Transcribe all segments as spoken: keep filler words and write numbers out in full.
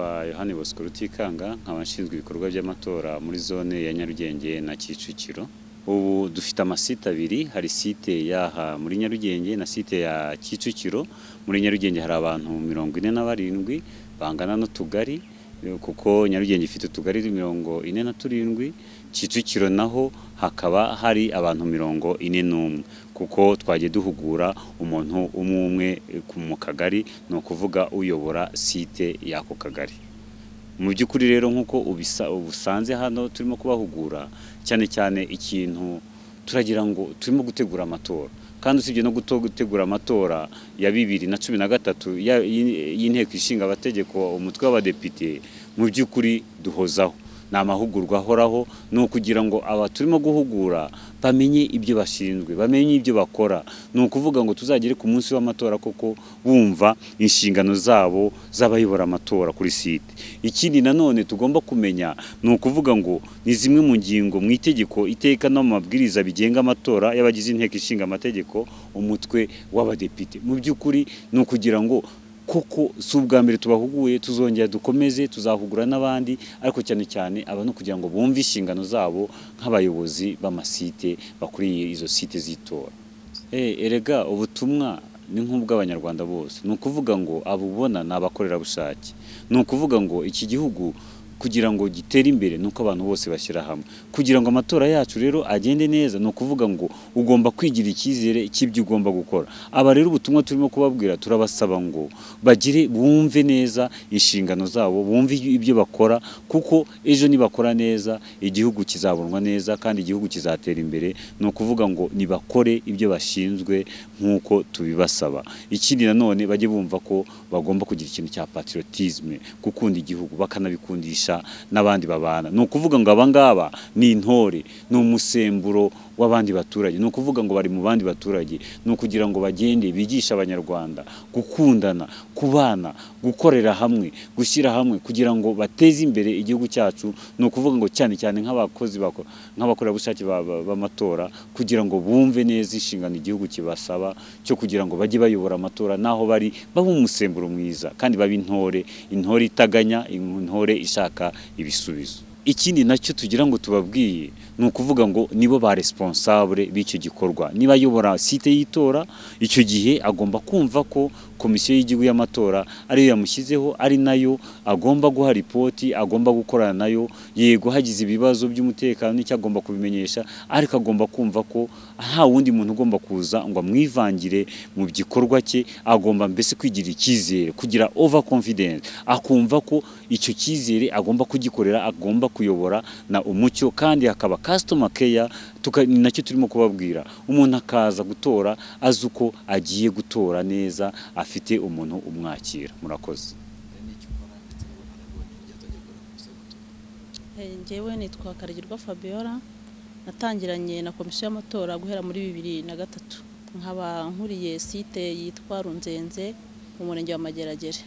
nitwa Yohani Bosco Rutikanga nkaba nshinzwe ibikorwa by'amatora muri zone ya Nyarugenge na Kicukiro. Ubu dufite amasite abiri, hari site yaha muri Nyarugenge na site ya Kicukiro. Muri Nyarugenge hari abantu mirongo ine na barindwi bangana n'utugari, kuko Nyarugenge ifite utugari mirongo ine na turindwi, Kicukiro naho hakaba hari abantu mirongo ine n'umwe, kuko twagiye duhugura umuntu umwe umwe mu kagari, no kuvuga uyobora site y'ako kagari. Mu by'ukuri rero nkuko ubusanze hano turimo kubahugura, cyane cyane ikintu turagira ngo turimo gutegura amatora, kandi usibye no gutegura amatora ya bibiri na cumi na gatatu y'inteko ishinga abategeko umutwe w'abadepite, mu by'ukuri duhozaho na amahugurwa ahoraho, no kugira ngo aba turimo guhugura bamenye ibyo bashinzwe, bamenye ibyo bakora, no kuvuga ngo tuzagere ku munsi w'amatora koko bumva inshingano zabo z'abayobora amatora kuri site. Ikindi nanone tugomba kumenya no kuvuga ngo ni zimwe mu ngingo mu itegeko iteka no mabwiriza bigenga amatora y'abagize inteko ishinga amategeko umutwe w'abadepite. Mu by'ukuri no kugira ngo koko si ubwa mbere tubahuguye, tuzongera dukomeze tuzahugura n'abandi, ariko cyane cyane aba no kugira ngo bumve inshingano zabo nk'abayobozi b'amasite bakuriye izo site z'itora. Eh erega ubutumwa ni nk'ubw'abanyarwanda bose, ni ukuvuga ngo abubona ni abakorerabushake, ni ukuvuga ngo iki gihugu kugira ngo gitere imbere nuko abantu bose bashyira hamwe, kugira ngo amatora yacu rero agende neza, no kuvuga ngo ugomba kwigira icyizere cy'ibyo ugomba gukora. Aba rero ubutumwa turimo kubabwira, turabasaba ngo bagire bumve neza inshingano zabo, bumve ibyo bakora, kuko ejo nibakora neza igihugu kizabonwa neza kandi igihugu kizatera imbere. No kuvuga ngo nibakore ibyo bashinzwe nkuko tubibasaba. Ikindi nanone bajye bumva ko bagomba kugira ikintu cya patriotisme, gukunda igihugu bakanabikundisha n'abandi babana. No kuvuga ngo abangaba ni intore, ni umusemburo w'abandi baturage, no kuvuga ngo bari mu bandi baturage, no kugira ngo bagende bigisha abanyarwanda gukundana, kubana, gukorera hamwe, gushyira hamwe, kugira ngo bateze imbere igihugu cyacu. No kuvuga ngo cyane cyane nk'abakozi nk'abakorerabushake b'amatora, kugira ngo bumve neza inshingano igihugu kibasaba cyo kugira ngo bajye bayobora amatora naho bari babe umusemburo mwiza, kandi babe intore, intore itaganya, intore ishaka ibisubizo. Ikindi nacyo tugira ngo tubabwiye ni ukuvuga ngo nibo ba responsable b'icyo gikorwa. Niba ayobora site y'itora, icyo gihe agomba kumva ko komisiyo y'igihugu y'amatora ariyo yamushyizeho, ari nayo agomba guha ripoti, agomba gukorana nayo. Yego hagize ibibazo by'umutekano n'icyo agomba kubimenyesha, ariko agomba kumva ko nta wundi muntu ugomba kuza ngo amwivangire mu gikorwa cye. Agomba mbese kwigira icyizere, kugira over confidence, akumva ko icyo cyizere agomba kugikorera, agomba kuyobora na umucyo, kandi hakaba customer care. Nacyo turimo kubabwira, umuntu akaza gutora azi uko agiye gutora neza, afite umuntu umwakira. Murakoze. Njyewe nitwa Karigirwa Fabiola, natangiranye na komisiyo y'amatora guhera muri bibiri na gatatu, nkaba nkuriye site yitwa Runzenze mu murenge wa Mageragere.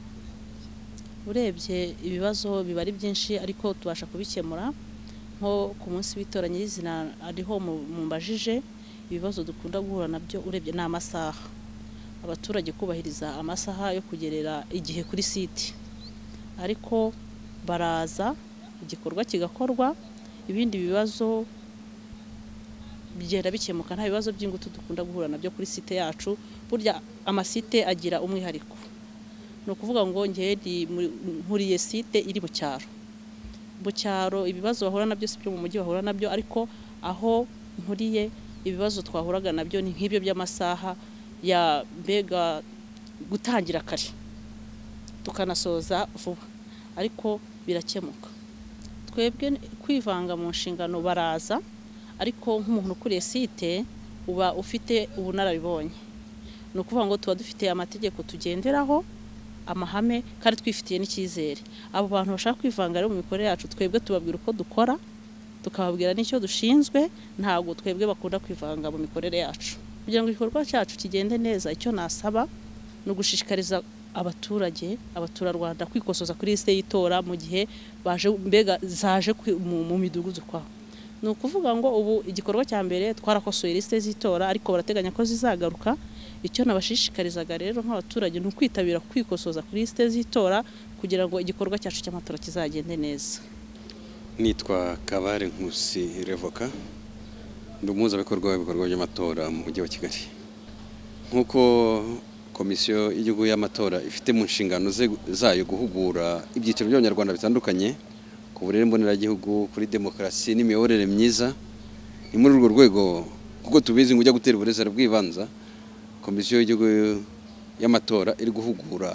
Urebye ibibazo biba ari byinshi, ariko tubasha kubikemura. Nko ku munsi w'itora nyirizina ariho mumbajije ibibazo dukunda guhura nabyo, urebye ni amasaha, abaturage kubahiriza amasaha yo kugerera igihe kuri site, ariko baraza igikorwa kigakorwa, ibindi bibazo bigenda bikemuka. Nta bibazo by'ingutu dukunda guhura nabyo kuri site yacu. Burya amasite agira umwihariko, no kuvuga ngo ngende nkuriye site iri mu cyaro. Mu cyaro ibibazo bahura nabyo si byo mu mujyi bahura nabyo, ariko aho nkuriye ibibazo twahuraga nabyo ni nk'ibyo by'amasaha ya mbega gutangira kare tukanasoza vuba, ariko birakemuka. Twebwe kwivanga mu nshingano baraza, ariko nk'umuntu ukuriye site uba ufite ubunararibonye. Ni ukuvuga ngo tuba dufite amategeko tugenderaho, amahame, kandi twifitiye n'icyizere. Abo bantu bashaka kwivanga rero mu mikorere yacu, twebwe tubabwira uko dukora, tukababwira n'icyo dushinzwe. Ntabwo twebwe bakunda kwivanga mu mikorere yacu. Kugira ngo igikorwa cyacu kigende neza, icyo nasaba ni ugushishikariza abaturage, abaturarwanda kwikosoza kuri liste y'itora mu gihe baje mbega zaje mu midugudu kwabo. Ni ukuvuga ngo ubu igikorwa cya mbere twarakosoye liste z'itora, ariko barateganya ko zizagaruka. Icyo nabashishikarizaga rero nk'abaturage ni ukwitabira kwikosoza kuri liste z'itora, kugira ngo igikorwa cyacu cy'amatora kizagende neza. Nitwa Kabare Nkusi Revoka, ndi umuhuzabikorwa w'ibikorwa by'amatora mu mujyi wa Kigali. Nk'uko komisiyo y'igihugu y'amatora ifite mu nshingano zayo guhugura ibyiciro by'abanyarwanda bitandukanye ku burere mboneragihugu, kuri demokarasi n'imiyoborere myiza, ni muri urwo rwego kuko tubizi ngo ujya gutera uburezi bw'ibanza, komisiyo y'igihugu y'amatora iri guhugura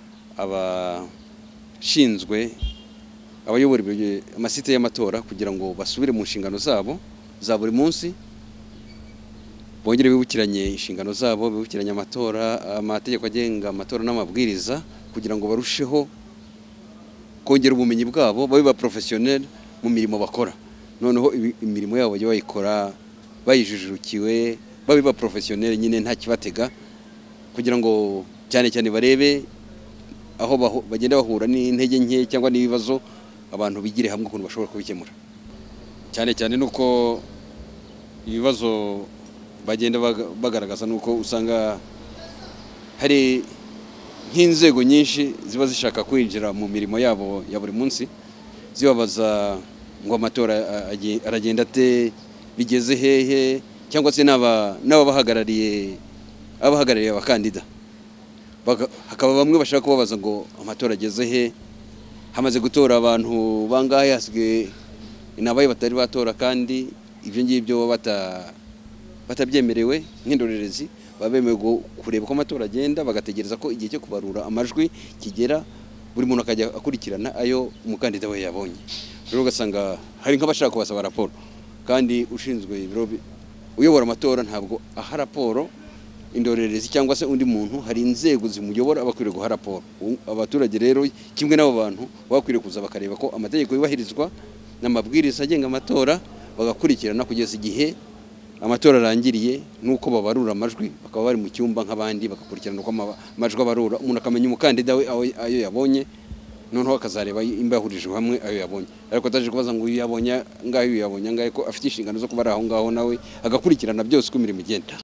abashinzwe abayobora amasite y'amatora kugira ngo basubire mu nshingano zabo za buri munsi, bongere bibukiranye inshingano zabo, bibukiranye amatora, amategeko agenga amatora n'amabwiriza, kugira ngo barusheho kongera ubumenyi bwabo, babe ba professionnel mu mirimo bakora. Noneho imirimo yabo bajye bayikora bayijujukiwe, babe ba professionnel nyine nta kibatega, kugira ngo cyane cyane barebe aho bagenda bahura n'intege nke cyangwa n'ibibazo, abantu bigire hamwe ukuntu bashobora kubikemura. Cyane cyane nuko ibibazo bagenda bagaragaza nuko usanga hari nk'inzego nyinshi ziba zishaka kwinjira mu mirimo yabo ya buri munsi, zibabaza ngo amatora aragenda ate, bigeze hehe, cyangwa se n'ababahagarariye abahagarariye abakandida. Hakaba bamwe bashaka kubabaza ngo amatora ageze he, hamaze gutora abantu bangahe, hasigaye inabaye batari batora, kandi ibyo ngibyo batabyemerewe nk'indorerezi, babemewe kureba ko amatora agenda, bagategereza ko igihe cyo kubarura amajwi kigera, buri muntu akajya akurikirana ayo umukandida we yabonye. Rero ugasanga hari nk'abashaka kubasaba raporo, kandi ushinzwe uyobora amatora ntabwo aha raporo indorerezi cyangwa se undi muntu, hari inzego zimuyobora abakwiriye guha raporo. Abaturage rero kimwe n'abo bantu bakwiriye kuza bakareba ko amategeko yubahirizwa n'amabwiriza agenga amatora, bagakurikirana kugeza igihe amatora arangiriye, nuko babarura amajwi, bakaba bari mu cyumba nk'abandi, bagakurikirana uko amajwi abarura, umuntu akamenya umukandida we ayo yabonye, noneho akazareba imba yahurijwe hamwe ayo yabonye. Ariko ataje kubaza ngo uyu yabonye ngaho, uyu yabonye ngaho, ko afite inshingano zo kuba ari aho ngaho nawe agakurikirana byose uko imirimo igenda.